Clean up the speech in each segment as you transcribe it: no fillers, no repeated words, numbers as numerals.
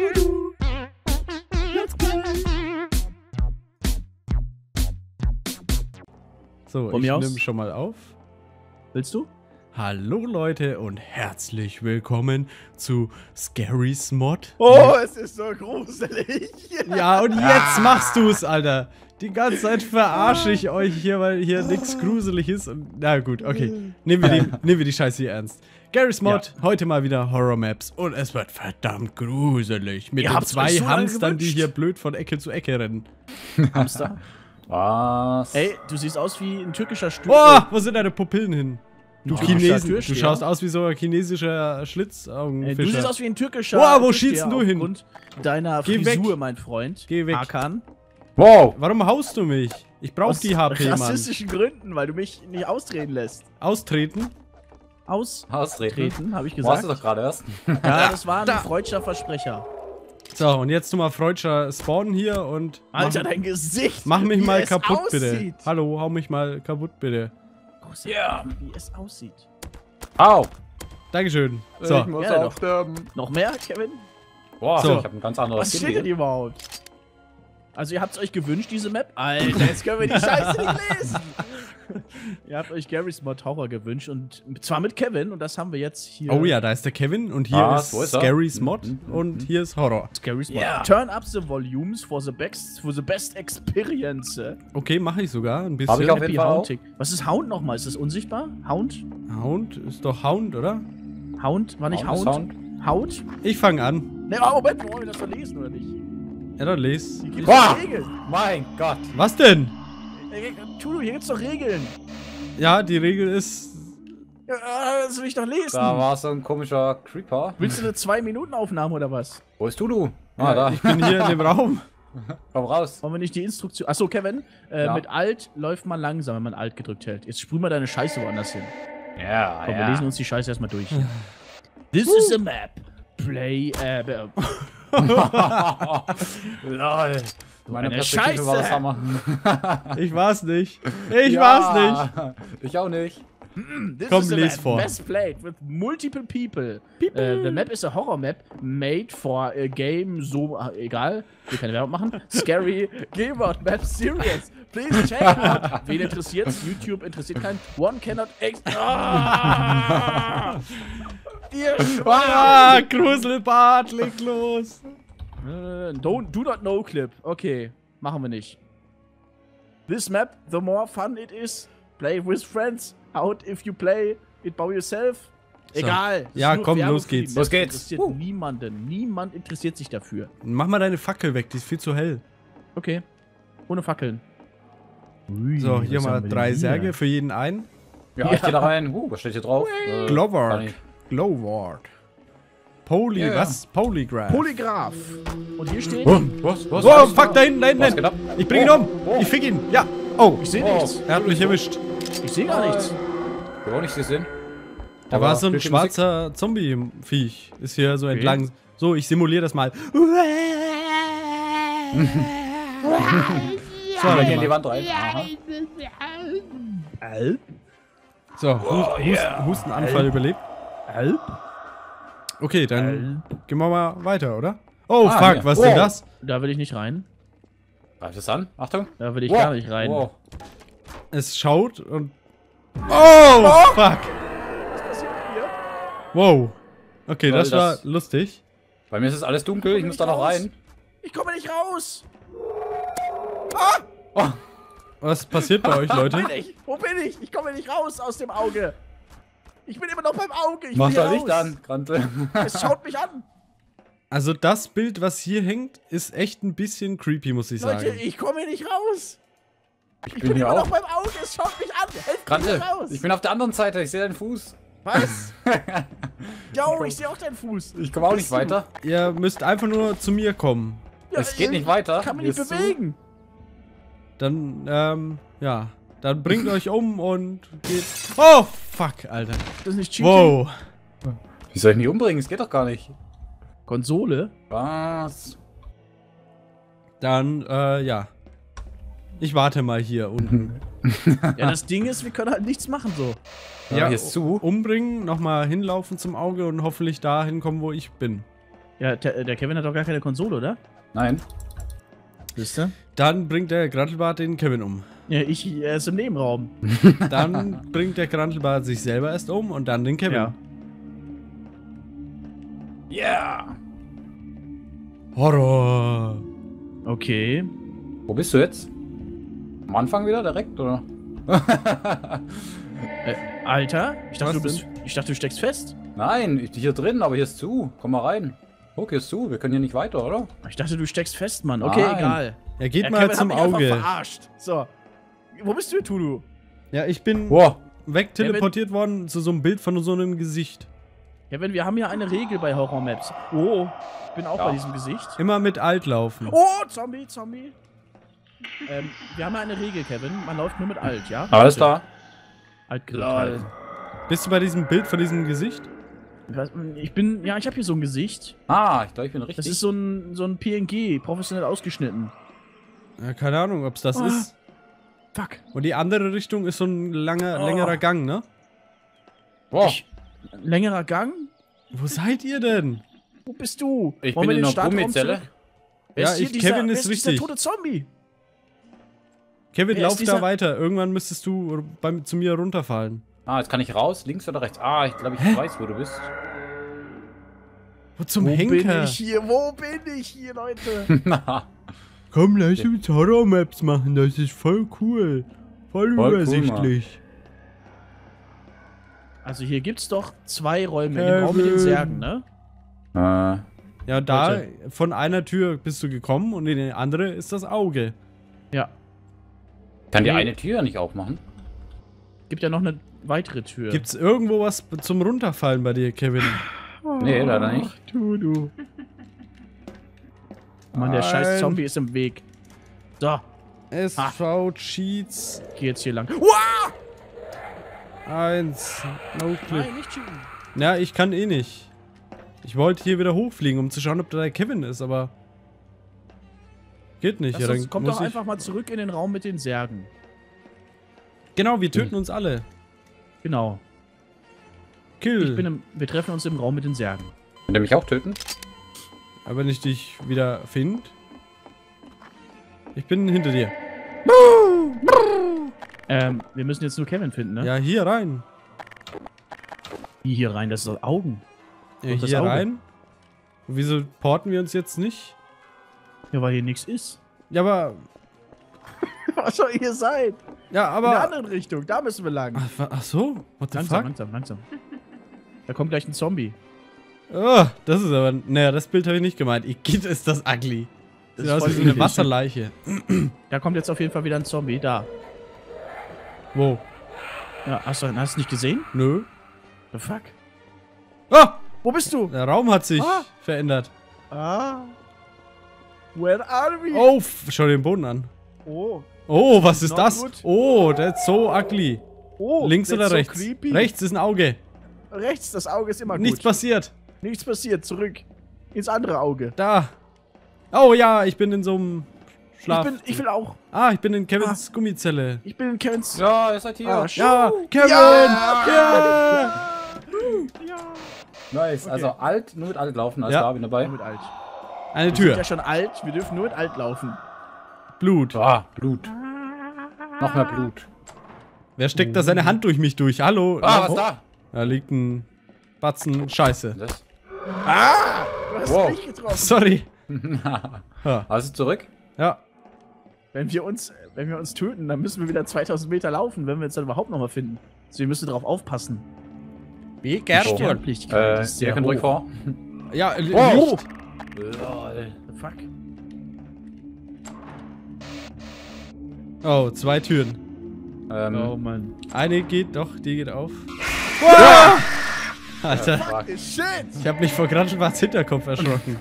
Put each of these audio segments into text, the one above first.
So, ich nehme schon mal auf. Willst du? Hallo Leute und herzlich willkommen zu Scary's Mod. Oh, es ist so gruselig. Ja, und jetzt machst du's, Alter. Die ganze Zeit verarsche ich euch hier, weil hier nichts gruselig ist. Und, na gut, okay. Nehmen wir die Scheiße hier ernst. Scary's Mod, heute mal wieder Horror Maps. Und es wird verdammt gruselig. Mit den zwei Hamstern, die hier blöd von Ecke zu Ecke rennen. Hamster? Was? Ey, du siehst aus wie ein türkischer Stuhl. Boah, wo sind deine Pupillen hin? Du Chinesen, du schaust aus wie so ein chinesischer Schlitzaugenfischer. Du siehst aus wie ein türkischer. Boah, wo schießt du hin? Aufgrund deiner Geh Frisur, weg. mein Freund. Geh weg. Hakan. Wow. Warum haust du mich? Ich brauch die HP, Mann. Aus rassistischen Gründen, weil du mich nicht austreten lässt. Austreten? Austreten, habe ich gesagt. Warst gesagt. du doch gerade erst. Ja, das war ein freudscher Versprecher. So, und jetzt nochmal freudscher spawnen hier und... Alter, dein Gesicht! Mach mich wie mal es kaputt, aussieht. bitte. Hallo, hau mich mal kaputt, bitte. Ja, wie es aussieht. Au. Dankeschön. So. Ich muss Ja, auch sterben. Noch mehr, Kevin? Boah, So. ich hab ein ganz anderes Was steht denn überhaupt? Also ihr habt es euch gewünscht, diese Map? Alter, jetzt können wir die Scheiße nicht lesen! Ihr habt euch Garry's Mod Horror gewünscht und zwar mit Kevin und das haben wir jetzt hier. Oh ja, da ist der Kevin und hier ist wo ist er? Scary's Mod und hier ist Horror. Garry's Mod. Yeah. Turn up the volumes for the best experience. Okay, mache ich sogar ein bisschen. Hab ich auf jeden Fall auch. Haunting. Was ist Hound nochmal? Ist das unsichtbar? Hound? Hound? Ist doch Hound, oder? Hound? War nicht Hound? Hound? Ich fange an. Ne, oh, Moment, wollen wir das verlesen oder nicht? Ja, dann les. Hier gibt's Boah. doch Regeln. Mein Gott. Was denn? Tudu, hier gibt's doch Regeln. Ja, die Regel ist... Ja, das will ich doch lesen. Da war so ein komischer Creeper. Willst du eine 2-Minuten-Aufnahme oder was? Wo bist du? Ja, Da. ich bin hier in dem Raum. Komm raus. Wollen wir nicht die Instruktion... Achso, Kevin, Ja. mit Alt läuft man langsam, wenn man Alt gedrückt hält. Jetzt sprüh mal deine Scheiße woanders hin. Ja, Komm, wir lesen uns die Scheiße erstmal durch. Hier. This is a map. Play, Lol. Meine Eine Perspektive war das Scheiße. Hammer. Ich war's nicht. Ich war's nicht. Ich auch nicht. This Komm, is a les map vor. best played with multiple people. The map is a horror map made for a game, so, egal, wir keine Werbung machen. Scary Game Out Map Series. Please check out. Wen interessiert's? YouTube interessiert keinen. One cannot Ihr Ah, Gruselbart, leg los. do not know clip. Okay, machen wir nicht. This map, the more fun it is. Play with friends. Out if you play it by yourself. So. Egal. Das Ja, ist nur komm, Werbung los für die geht's. Map. Los geht's. Interessiert niemanden. Niemand interessiert sich dafür. Mach mal deine Fackel weg, die ist viel zu hell. Okay. Ohne Fackeln. So, hier was mal haben wir 3 denn Särge hier? für jeden einen. Ja, ich geh da rein. Was steht hier drauf? Kann Gloward. ich- Gloward. Was? Polygraph. Polygraph. Und hier steht. Was? Oh, fuck, da hinten, da Was hinten. geht ab? Ich bring ihn um. Ich fick ihn. Ja. Oh, Ich sehe Oh. nichts. er hat mich erwischt. Ich sehe gar nichts. Ich hab auch nicht gesehen. Da war so ein spielt die Musik? schwarzer Zombie-Viech. Ist hier so entlang. So, ich simuliere das mal. So, Da gehen die Wand rein. Aha. Alp? so Hustenanfall überlebt. Alp? Okay, dann gehen wir mal weiter, oder? Oh, Ah, fuck, hier. was ist denn Wow. das? Da will ich nicht rein. Greift es an? Achtung. Da will ich Wow. gar nicht rein. Wow. Es schaut und... Oh, fuck. Was passiert hier? Wow. Okay, Soll das war das- lustig. Bei mir ist es alles dunkel. Ich muss da noch rein. Ich komme nicht raus. Oh. Was passiert bei euch, Leute? Wo bin ich? Ich komme nicht raus aus dem Auge. Ich bin immer noch beim Auge. Ich Mach will hier da Licht raus. an, Grante. Es schaut mich an. Also das Bild, was hier hängt, ist echt ein bisschen creepy, muss ich Leute, sagen. ich komme hier nicht raus. Ich bin bin hier immer noch auch. beim Auge. Es schaut mich an. Helft mir Grante, hier raus. ich bin auf der anderen Seite. Ich sehe deinen Fuß. Was? Jo, ich sehe auch deinen Fuß. Ich komme auch nicht Bist du? weiter. Ihr müsst einfach nur zu mir kommen. Ja, Es geht nicht weiter. Ich kann mich Hier nicht ist zu. bewegen. Dann, ja. Dann bringt euch um und geht... Oh, fuck, Alter. Das ist nicht Cheating. Wow. Wie soll ich mich umbringen? Es geht doch gar nicht. Konsole? Was? Dann, ja. Ich warte mal hier unten. Ja, das Ding ist, wir können halt nichts machen so. Ja, hier ist zu. Umbringen, nochmal hinlaufen zum Auge und hoffentlich da hinkommen, wo ich bin. Ja, der Kevin hat doch gar keine Konsole, oder? Nein. Siehst du? Dann bringt der Grantelbart den Kevin um. Ja, er ist im Nebenraum. Dann bringt der Grantelbart sich selber erst um und dann den Kevin. Ja. Yeah! Horror. Okay. Wo bist du jetzt? Am Anfang wieder direkt, oder? Alter, ich dachte, Was ich dachte, du steckst fest. Nein, hier drin, aber hier ist zu. Komm mal rein. Guck, hier ist zu. Wir können hier nicht weiter, oder? Ich dachte, du steckst fest, Mann. Okay, Nein. egal. Ja, geht Der mal Kevin zum hat mich einfach Auge. verarscht. So. Wo bist du, Tulu? Ja, ich bin Boah. wegteleportiert worden zu so einem Bild von so einem Gesicht. Kevin, wir haben ja eine Regel bei Horror Maps. Oh, ich bin auch Ja. bei diesem Gesicht. Immer mit Alt laufen. Oh, Zombie. Wir haben ja eine Regel, Kevin. Man läuft nur mit Alt, ja? Alles klar. Alt gedrückt halten. Bist du bei diesem Bild von diesem Gesicht? Ich habe hier so ein Gesicht. Ah, ich glaube, ich bin richtig. Das ist so ein PNG, professionell ausgeschnitten. Ja, keine Ahnung, ob es das Ah. ist. Fuck. Und die andere Richtung ist so ein längerer Gang, ne? Boah. Längerer Gang? Wo seid ihr denn? Wo bist du? Ich Wollen bin wir in den einer Startraum Gummizelle. zurück? Wer Ja, ist hier Kevin wer ist dieser richtig. tote Zombie? Kevin, Wer ist lauf da dieser- weiter. Irgendwann müsstest du zu mir runterfallen. Ah, jetzt kann ich raus. Links oder rechts? Ah, ich glaube, ich weiß, wo du bist. Wo zum Wo Henker? bin ich hier? Wo bin ich hier, Leute? Na, Komm, lass uns Horror-Maps machen. Das ist voll cool. Voll Voll cool, übersichtlich. Also hier gibt's doch 2 Räume. In dem Raum mit den Särgen, ne? Ja, da Leute. von einer Tür bist du gekommen und in die andere ist das Auge. Ja. kann die Nee. eine Tür nicht aufmachen? Gibt ja noch eine weitere Tür. Gibt's irgendwo was zum Runterfallen bei dir, Kevin? Nee, leider nicht. Du. Mann, der scheiß Nein. Zombie ist im Weg. So, SV Cheats ich geh jetzt hier lang. Uah! 1. No Clip. Nein, nicht cheaten. Ja, ich kann eh nicht. Ich wollte hier wieder hochfliegen, um zu schauen, ob da der Kevin ist, aber geht nicht. Lass Ja, uns, dann kommt muss doch ich... einfach mal zurück in den Raum mit den Särgen. Genau, wir töten uns alle. Genau. Kill. Wir treffen uns im Raum mit den Särgen. Könnt ihr mich auch töten? Aber wenn ich dich wieder finde. Ich bin hinter dir. Wir müssen jetzt nur Kevin finden, ne? Ja, hier rein. Wie hier rein? Das sind Augen. Ja, Und das hier Auge. rein. Und wieso porten wir uns jetzt nicht? Ja, weil hier nichts ist. Ja, aber... Was soll ihr sein? Ja, In der aber... anderen Richtung. Da müssen wir lang. Ach so? What the fuck? Langsam. Da kommt gleich ein Zombie. Oh, das ist aber... Naja, das Bild habe ich nicht gemeint. Igitt, ist das ugly. Das Sieht ist aus voll wie so eine eklig. Wasserleiche. Da kommt jetzt auf jeden Fall wieder ein Zombie. Da. Wo? Ja, hast du nicht gesehen? Nö. The fuck? Ah! Wo bist du? Der Raum hat sich Ah. verändert. Ah. Where are we? Oh, schau dir den Boden an. Oh. Oh, was ist Not das? good. Oh, that's so ugly. Oh. Links that's oder so rechts? creepy. Rechts ist ein Auge. Rechts, das Auge ist immer Nichts gut. passiert. Nichts passiert. Zurück. Ins andere Auge. Da. Oh ja, ich bin in so einem Schlaf. Ich will auch. Ah, ich bin in Kevins Gummizelle. Ich bin in Kevins. Ja, ihr seid hier. Ah, Ja, Kevin! Ja! Ja! Nice. Also alt, nur mit alt laufen. Alles Ja. klar, bin dabei. Mit alt. Eine Wir sind Tür. ja schon alt. Wir dürfen nur mit alt laufen. Blut. Ah, Blut. Noch mehr Blut. Wer steckt da seine Hand durch mich durch? Hallo? Ah, was Oh, da? Da liegt ein Batzen Scheiße. Das. Du hast Wow. mich getroffen. Sorry. Ha. Hast du zurück? Ja. Wenn wir uns töten, dann müssen wir wieder 2000 Meter laufen, wenn wir uns dann überhaupt nochmal finden. Deswegen müssen wir darauf aufpassen. Wie Sternpflichtigkeit ist Ihr sehr könnt ruhig hoch. vor. Ja, Wow. Licht. Lol. The fuck? Oh, 2 Türen. Oh Mann. Eine geht doch, die geht auf. Wow! Alter, Fuck. Shit! ich habe mich vor Granschenbarts Hinterkopf erschrocken.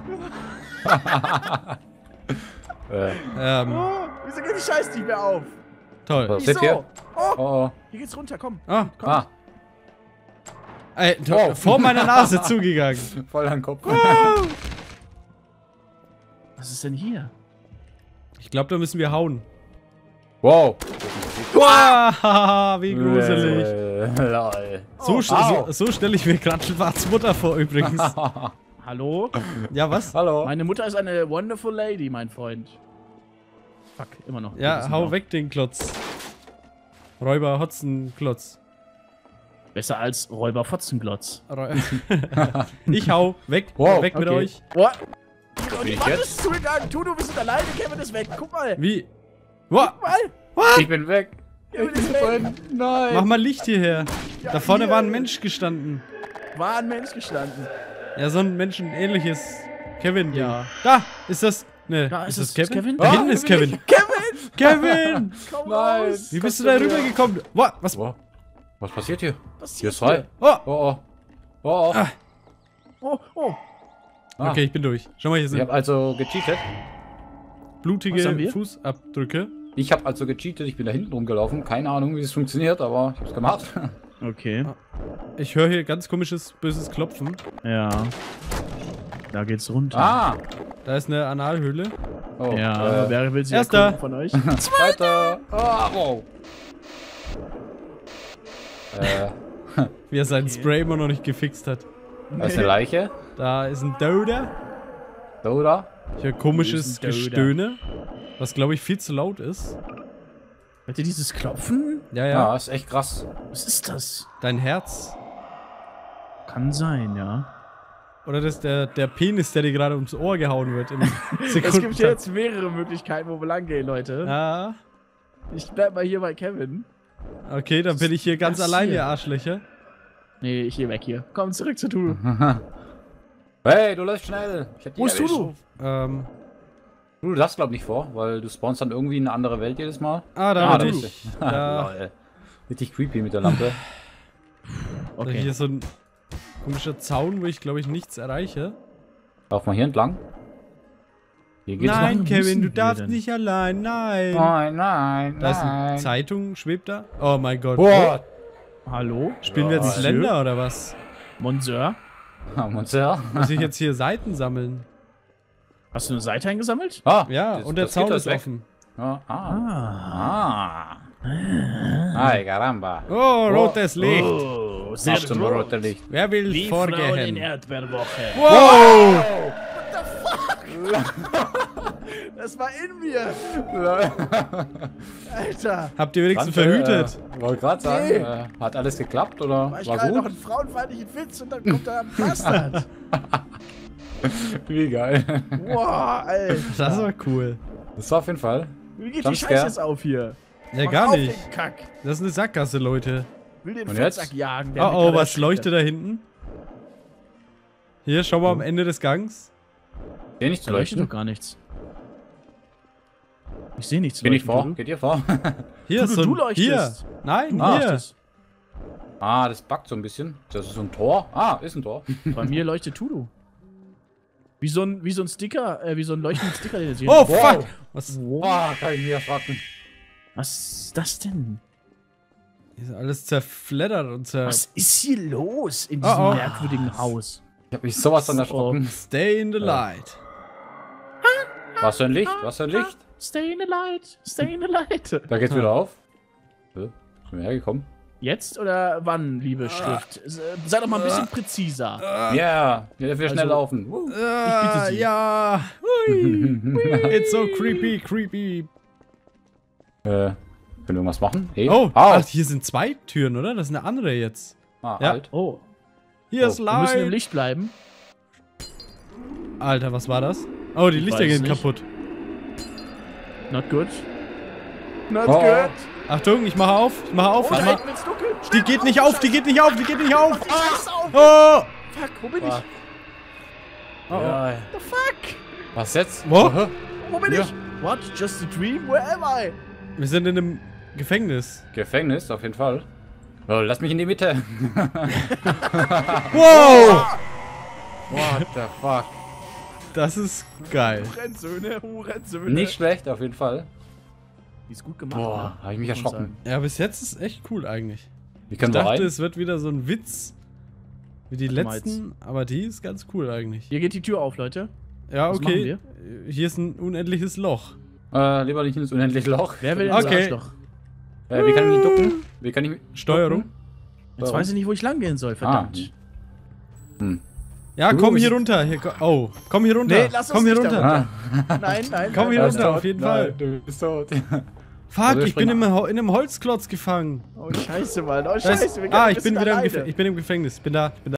Oh, wieso geht die Scheiße nicht mehr auf? Toll. Was seht ihr? Oh, Oh, hier geht's runter, komm. Ah, oh. Ah, ey, Wow. vor meiner Nase zugegangen. voll an den Kopf. Was ist denn hier? Ich glaube, da müssen wir hauen. Wow. Wow, wie gruselig. Lol. So, Au. so stelle ich mir Granschenbarts Mutter vor übrigens. Hat Hallo? Ja, was? Hallo. Meine Mutter ist eine wonderful lady, mein Freund. Fuck, immer noch. Ja, hau weg den Klotz. Räuber Hotzenklotz. Besser als Räuber Fotzenglotz. Ich hau weg. Wow, weg mit okay. euch. What? bin Die ich Wand jetzt? ist zugegangen. Tudu, wir sind alleine. Kevin ist weg. Guck mal. Wie? What? Guck mal. Ich bin weg. Kevin ist weg. Nein. Mach mal Licht hierher. Ja, Da vorne hier. war ein Mensch gestanden. War ein Mensch gestanden. Ja, so ein menschenähnliches Kevin. Ja. Da ist das. Ne, Da ist ist das es Kevin? Kevin? Da hinten ist Kevin. Kevin! Kevin! Komm Nein. raus! Wie bist du da rübergekommen? What? Was? Wow. Was passiert hier? Was Hier ist frei. Oh! Oh, oh. Oh, oh. Ah. Oh, oh. Ah. Okay, ich bin durch. Schau mal, hier Ich sind habe also gecheatet. Was haben blutige wir? Fußabdrücke. Ich habe also gecheatet. Ich bin da hinten rumgelaufen. Keine Ahnung, wie es funktioniert, aber ich habe es gemacht. Okay. Ich höre hier ganz komisches, böses Klopfen. Ja. Da geht's runter. Ah. Da ist eine Analhöhle. Oh, Ja, wer will sie Erster. erkunden von euch? Weiter. Ah, wow. Wie er seinen Spray immer noch nicht gefixt hat. Da ist eine Leiche. Da ist ein Doder. Oder? Ich höre komisches Wo ist ein Doder? Gestöhne. Was, glaube ich, viel zu laut ist. Hört ihr dieses Klopfen? Ja, Ja, ja. ist echt krass. Was ist das? Dein Herz. Kann sein, ja. Oder das der Penis, der dir gerade ums Ohr gehauen wird. Im Es gibt Sekundentakt. jetzt mehrere Möglichkeiten, wo wir lang gehen, Leute. Ja. Ich bleib mal hier bei Kevin. Okay, dann bin ich hier ganz Das allein, hier? ihr Arschlöcher. Nee, ich geh weg hier. Komm zurück zu Tudu. Hey, du läufst schnell. Ich hab dich Wo ist erwischt. Tudu? Du darfst glaub nicht vor, weil du spawnst dann irgendwie in eine andere Welt jedes Mal. Ah, da Ah, bin da ich. bist du. Da, Lol. Richtig creepy mit der Lampe. Okay. Hier ist so ein komischer Zaun, wo ich, glaube ich, nichts erreiche. Lauf mal hier entlang. Hier geht's Nein, noch. Kevin, Müssen du wir darfst denn? nicht allein. Nein. Nein, nein, Da ist eine nein. Zeitung, schwebt da. Oh mein Gott. Boah. Hallo? Spielen wir jetzt Monsieur? Slender oder was? Monsieur? Monster. Muss ich jetzt hier Seiten sammeln? Hast du eine Seite eingesammelt? Ah, Ja, und der Zaun Gitter ist weg. offen. Ja, Ah. Ay, caramba. Oh, rotes Licht. Oh, Sehr zum rote Licht. Wer will Die Frauen in vorgehen? Erdbeerwoche. Wow! Das war in mir. Alter. Habt ihr wenigstens verhütet? Wollte gerade sagen, Nee. hat alles geklappt oder War ich war gerade noch gut? einen frauenfeindlichen Witz und dann kommt da ein Bastard. Wie geil. Boah, Alter. Das war cool. Das war auf jeden Fall. Wie geht die Jumpscare. Scheiße jetzt auf hier? Ja, Mach gar auf nicht. Den Kack. Das ist eine Sackgasse, Leute. Will den Und Fettsack jetzt? jagen. Oh, oh, was leuchtet da hinten? Hier, schau mal am Ende des Gangs. Seh nicht zu Da leuchtet leuchten. doch gar nichts. Ich sehe nichts. Geh nicht leuchten, vor. Tudu. Geht ihr vor? Hier ist so Du ein... leuchtest. Hier. Nein, Du hier. leuchtest. Ah, das buggt so ein bisschen. Das ist so ein Tor. Ah, ist ein Tor. Bei mir leuchtet Tudu. Wie so ein Sticker, wie so ein leuchtender Sticker, den ihr Oh, Wow. fuck. Was? Boah, kann ich mich erschrocken. Was ist das denn? Hier ist alles zerfleddert und Was ist hier los in diesem Oh, oh. merkwürdigen Haus? Ich hab mich sowas von erschrocken. Stay in the light. Was für ein Licht? Was für ein Licht? Stay in the light, stay in the light. Da geht's wieder auf. Sind wir hergekommen? Jetzt oder wann, liebe Schrift? Sei doch mal ein bisschen präziser. Ja, wir dürfen schnell Also- laufen. bitte Sie. Ja. Hui. It's so creepy, creepy. Können wir irgendwas machen? Hey. Oh, Au. ach, hier sind zwei Türen, oder? Das ist eine andere jetzt. Ah, Ja. alt. Oh, Hier Oh, ist wir müssen im Light. Licht bleiben. Alter, was war das? Oh, die Lichter weiß gehen nicht. kaputt. Not good. Not Oh. good. Achtung, ich mache auf. Ich mache auf. Oh, Ich da mach... hinten wird's dunkel. Die Schnell, geht nicht auf, die geht nicht auf, die geht nicht auf. Die Scheiße auf. Oh. Fuck, wo bin Fuck. ich? Oh, oh. Ja. The fuck? Was jetzt? Wo? Aha. Wo bin Ja. ich? What? Just a dream? Where am I? Wir sind in einem Gefängnis. Gefängnis, auf jeden Fall. Oh, lass mich in die Mitte. Wow! What the fuck? Das ist geil. Hurensöhne, Hurensöhne. Nicht schlecht, auf jeden Fall. Die ist gut gemacht. Boah, ne? habe ich mich Muss man erschrocken. Ja, bis jetzt ist echt cool eigentlich. Wie Ich können wir dachte, rein? es wird wieder so ein Witz wie die Warte mal letzten, aber die ist ganz cool eigentlich. Hier geht die Tür auf, Leute. Ja, Was okay. machen Hier ist ein unendliches Loch. Lieber nicht ins unendliche Loch. Wer will Okay. ins Arschloch? Wie kann ich mich ducken? Wie kann ich mich Steuerung. Jetzt weiß ich nicht, wo ich lang gehen soll, verdammt. Ja, komm hier runter. Hier, komm hier runter. Nee, lass uns komm hier nicht runter. Nein, nein. Komm hier nein, runter, auf jeden Fall. Du bist tot. Fuck, Also, ich bin in einem Holzklotz gefangen. Oh, scheiße, Mann. Oh, Da ist- scheiße. ich bin wieder im Gefängnis. Ich bin da.